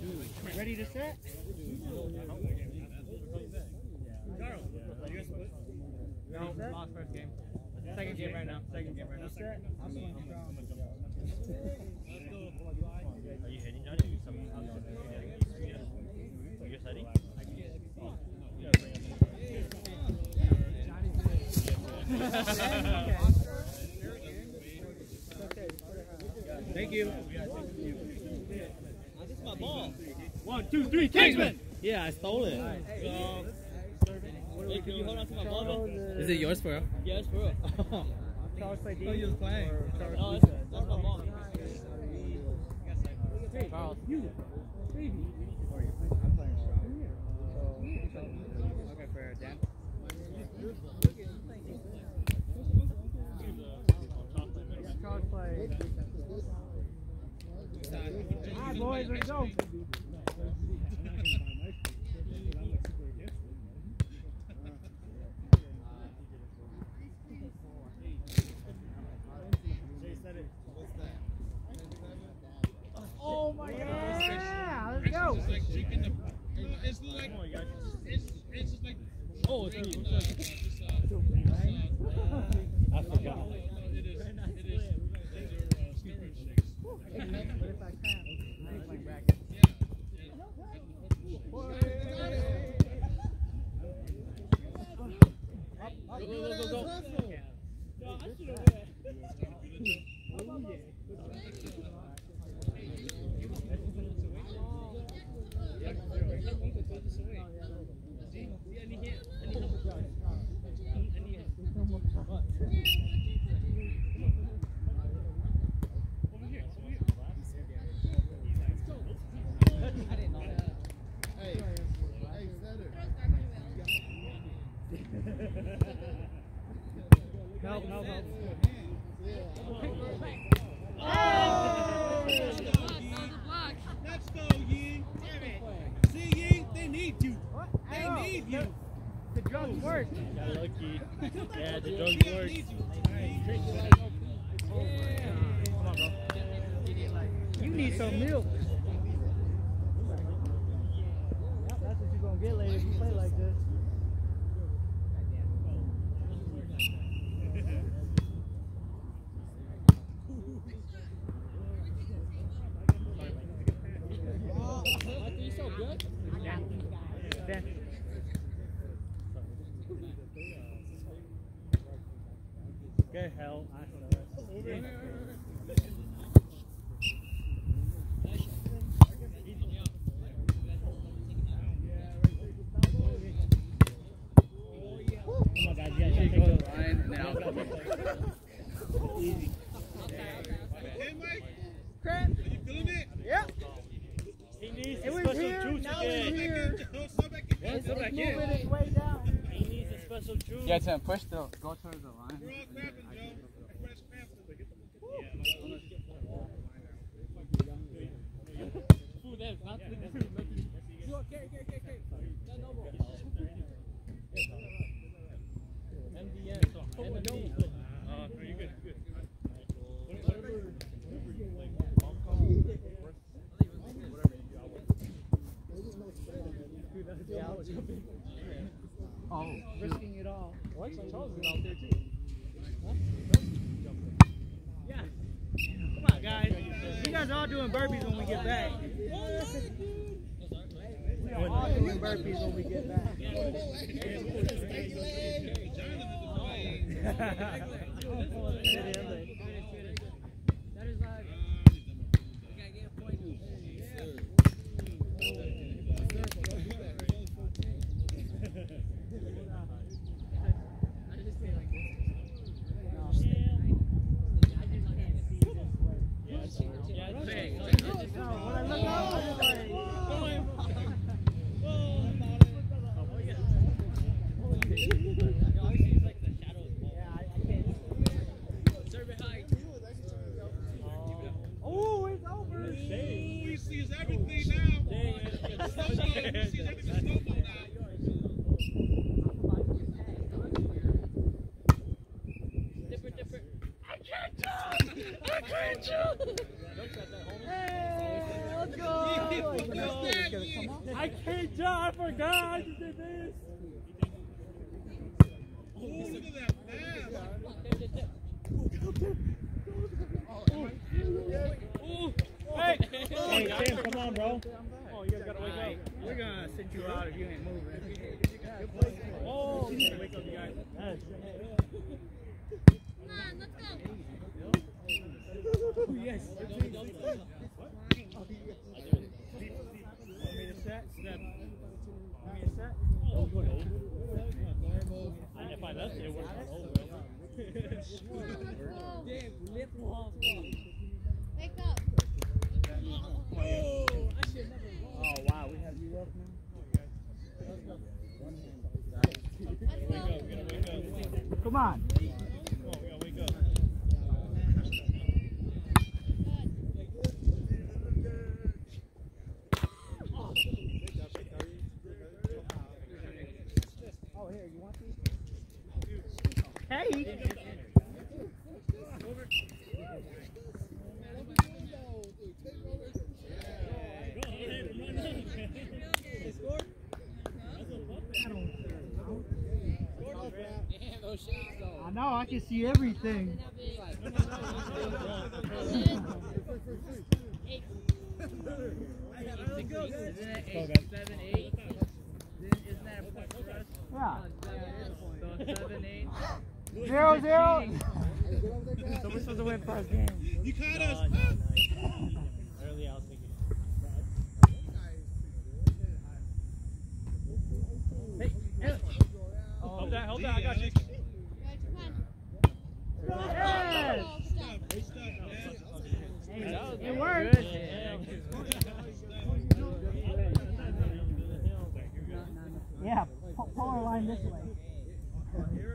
Ready to set? No, lost first game. Second game right now. Second game right now. Set? Are you hitting, Johnny? You're setting? Thank you. This is my ball. 1, 2, 3, Kingsmen! Yeah, I stole it. Wait, can you hold on to my ball then? Is it yours for real? Yeah, it's for real. Charles play D. Oh, you was playing. No, that's my ball. Charles. You. Baby. Okay, for Dan. Charles play. Alright, boys, let's go. Oh my God! Yeah, let's go. It's like it's just like Oh, it's me. I forgot. It is steroid shakes. But if I can't, I ain't playing back. Go. No. Let's go, Ying. See, Ying, they need you. They need you. The drugs work. Got lucky. Yeah, the drugs They work. need you. Come on, bro. You need some milk. Yep, that's what you're going to get later if you play like this. Good hell. Easy. Hey, Mike. Crap. Are you feeling it? Yep. He needs It a was special here, juice now again. it's here. It's It's moving its way down. He needs a special juice. Yeah, Tim, push the go towards the line. We're all cramping, Joe. Fresh cramping. Oh, risking it all. What? Charles is out there too. Huh? Yeah. Come on, guys. You guys are all doing burpees when we get back. We are all doing burpees when we get back. That is like. Oh, it's over. He sees everything now. He sees everything slow-mo now. Hey, let's go. I can't jump. I forgot. I just did this. Oh, look at that pass. Hey, Tim, come on, bro. Oh, you guys gotta wake up. We're gonna send you out if you ain't moving. Oh, You gotta wake up, you guys. yes. Come on, let's go. Yes. Give me the set. Give me a set. And if I left it, it would have gone over. Let's go. Wake up. Oh, wow, we have you up now? Let's go. Come on. We gotta wake up. Oh, here, you want these? Hey! I know, I can see everything. Yeah. 0-0. So we're supposed to win first game. You caught us. Early, I was thinking. Hold that, I got you. Yes! Stop. It worked. Yeah, polar line this way. Let's go.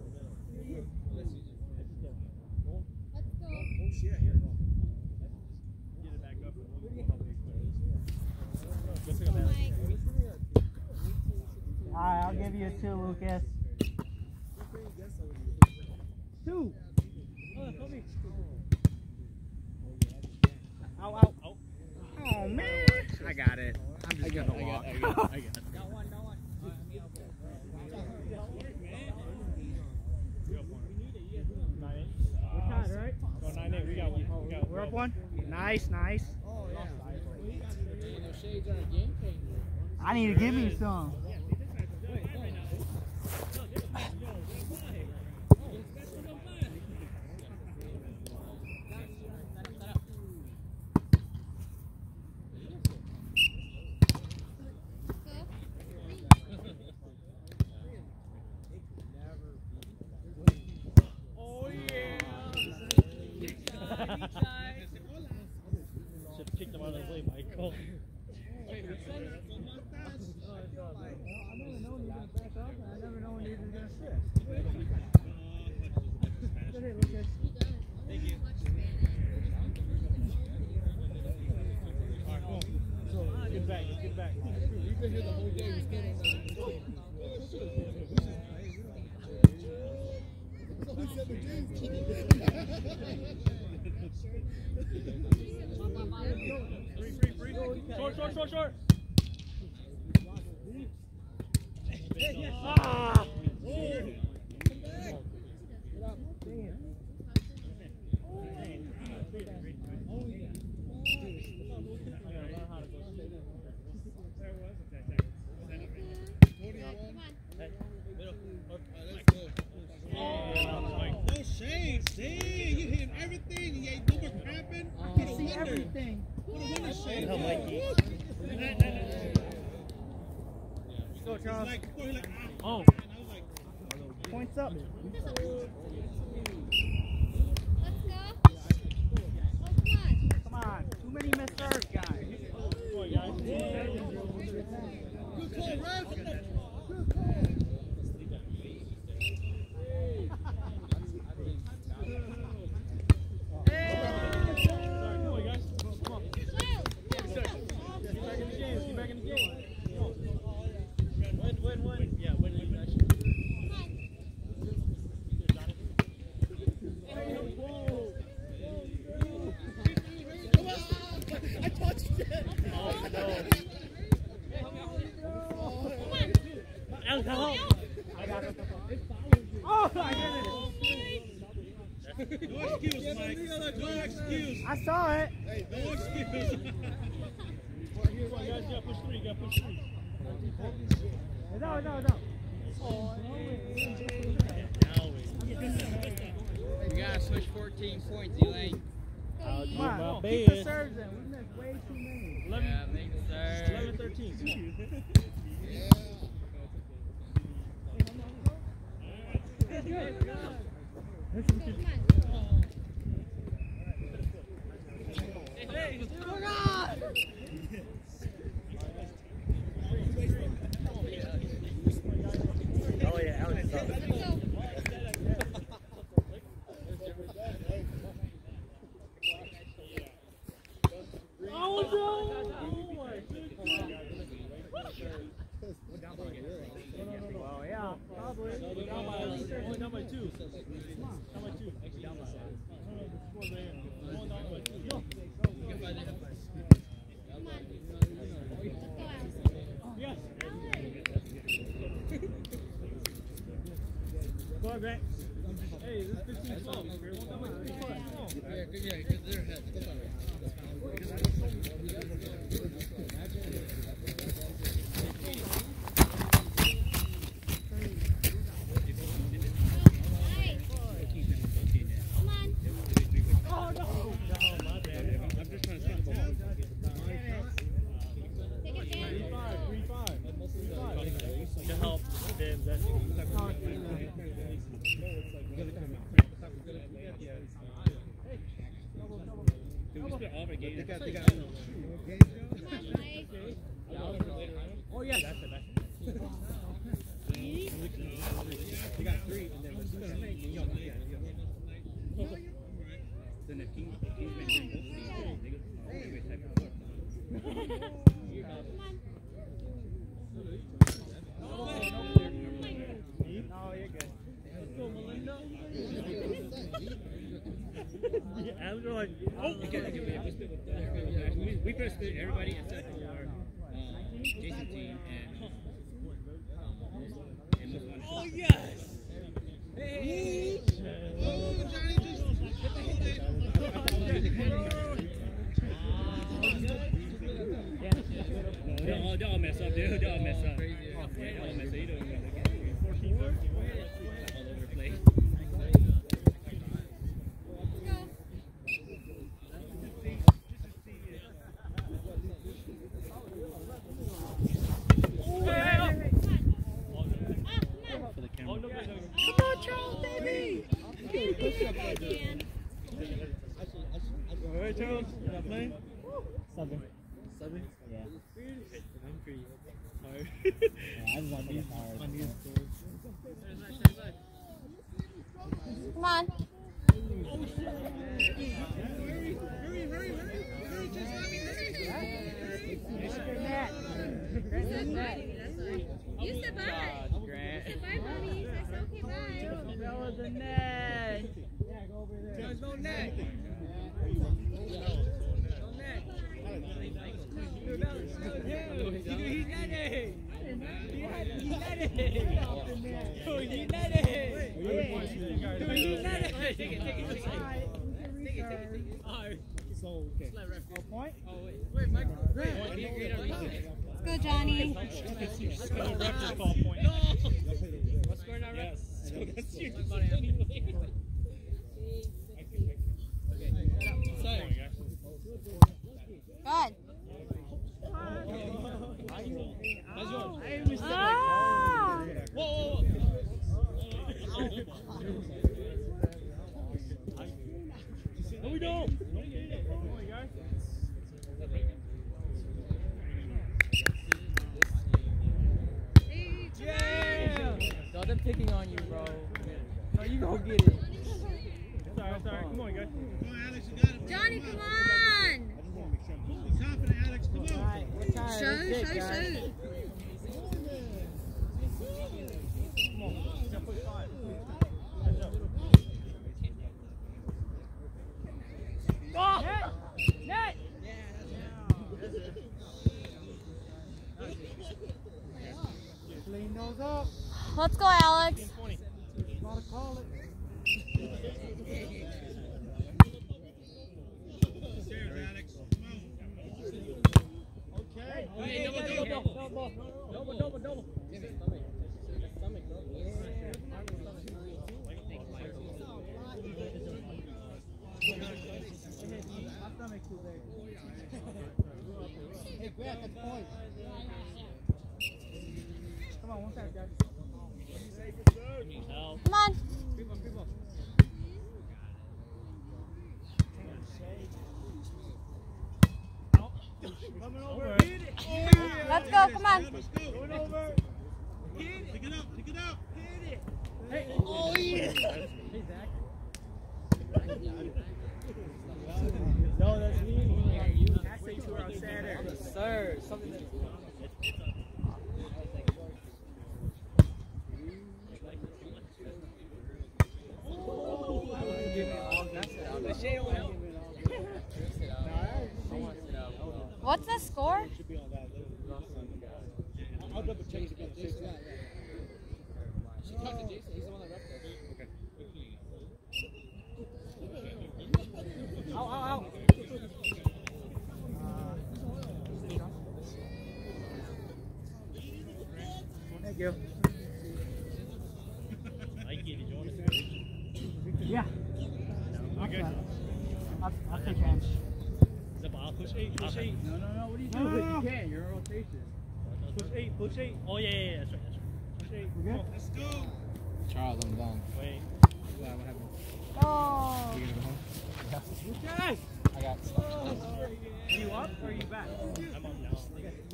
Alright, I'll give you a 2, Lucas. 2. Ow, ow. Oh, man. I got it. I'm just gonna walk. I got it. Got one. We're tied, right? Go 9-8. We got one. We're up 1? Nice. I need to give me some. Should kick them out of the way, Michael. I never know when you're going to back up, and I never know when you're going to assist. Go ahead, Lucas. Thank you. Alright, cool. Get back. We've been here the whole day. We still don't know. Who said the Free. Short. Ah! No shame. Dang, you hit everything. You ain't no more crapping. I can see everything. What a winner shame. No, Mikey. Go, Charles. Oh. Points up. Let's go. Oh, Come on. Too many missed serves, guys. Come on, guys. Good call, Rev. I touched it. help. I got it. Oh, I did it. No excuse, Mike. No excuse. I saw it. Hey, no excuse. Come on, guys, you gotta push three. You gotta push three. No. You gotta switch 14 points, Elaine. Come on, keep the serves in. We missed way too many. Yeah, make the serve. 11-13. Oh yeah, Alex. Oh no! Oh yeah, probably. Only down by 2. Down by 2. Actually, down by 5. No, the score's right here. Only down by 2. Go. Yes. Go on, Grant. Hey, this is 15-12. Down by 3-5. Yeah, because they're ahead. To help them, that's Oh yeah. that's it. They got 3 and then then the Kingsmen No, you're good. Let's go, Melinda. Yeah, Alex are like, oh, we first split everybody except for Jason's team and this one. Oh, yes. Hey. Oh, Johnny just hit the whole They all mess up, dude. They all mess up. Yeah, they all mess up. You don't even look at it. 14, 13. All over the place. Alright, Charles. You not playing? Subbing. Subbing? Yeah. I'm pretty tired. I just want to get tired. Come on. Hurry, just let me hurry. You said bye. Grant. You said bye, buddy. I said okay, bye. That was a net. Yeah, go over there. There's no net. So, okay. Point? Let's go, Johnny. What's going on, Rex? Good. Ah! Whoa! No, we don't. Yeah! No, them picking on you, bro. No, you go get it. Sorry. Come on, guys. Come on, Alex, you got it. Johnny, come on. Be confident, Alex. Come on. Alright, we're tired. Shoot, That's it, shoot, guys. shoot. Come on. You gotta put 5. Oh! Net! Clean goes up. Let's go, Alex. Gotta call it. Serve, Alex. Okay. Hey, double. My stomach's too big. Hey, Brad, that's point. Come on, one side, guys. Come on. Coming over. Hit it. Let's go. Come on. Let's go. Going over. Pick it up. Pick it up. Hit it. Hey. Oh, yeah. Hey, Zach. No, that's me. That's it to our center. Sir, something that. What's the score? Should be on that. I'll double check it again. She talked to Jason. He's the one that rep there. Okay. Ow. Thank you. I get it. You want to Yeah. Okay. I'll take hands. Is that ball? Push 8. Push 8. No. What are you doing? You can't. You're in rotation. Push 8. Push 8. Oh, yeah. That's right. Push 8. We good? Let's go. Charles, I'm done. Wait. What happened? Oh. You gonna go home? Okay. I got Are you up or are you back? I'm up now.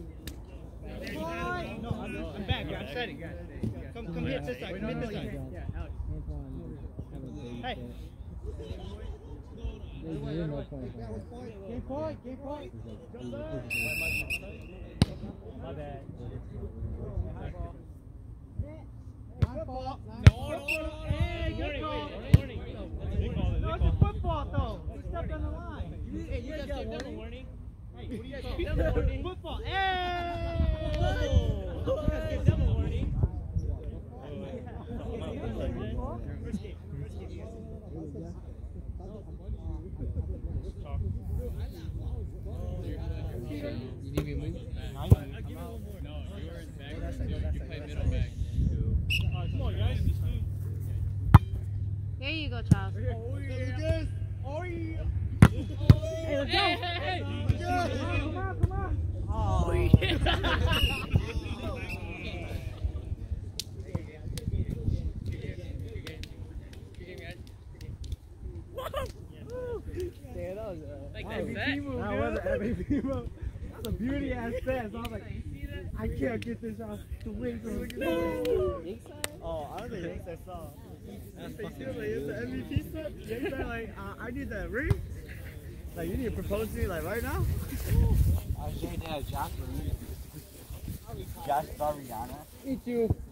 No, I'm back. I'm setting. Come hit this side. Come hit this side. Yeah, Alex. Hey. Game point. My bad. High ball. No. Hey, good call. Warning. They call it. No, it's a football though. You stepped on the line. Hey, you guys got double warning? Hey, what do you call Double warning. Football. Hey! You guys get double warning. You need me to move? I'll give you one more. No, you were in back. You played middle back. Alright, come on, guys. Here you go, Charles. Oh yeah. Oh yeah. Hey, let's go. Hey. Come on. Oh MVP move, that was an MVP move. That's a beauty ass set. So I was like, I can't get this off the wings. Oh, I don't think Inkside saw. It's an MVP set. Inkside like, I need that ring. Like, you need to propose to me like right now. I was saying that Josh Mariana. Josh Mariana. Me too.